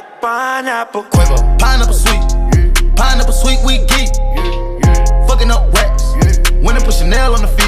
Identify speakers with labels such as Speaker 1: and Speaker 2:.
Speaker 1: it pineapple.
Speaker 2: Quavo, pineapple sweet, pineapple sweet, we geek. Fucking up racks, when I put Chanel on the feet.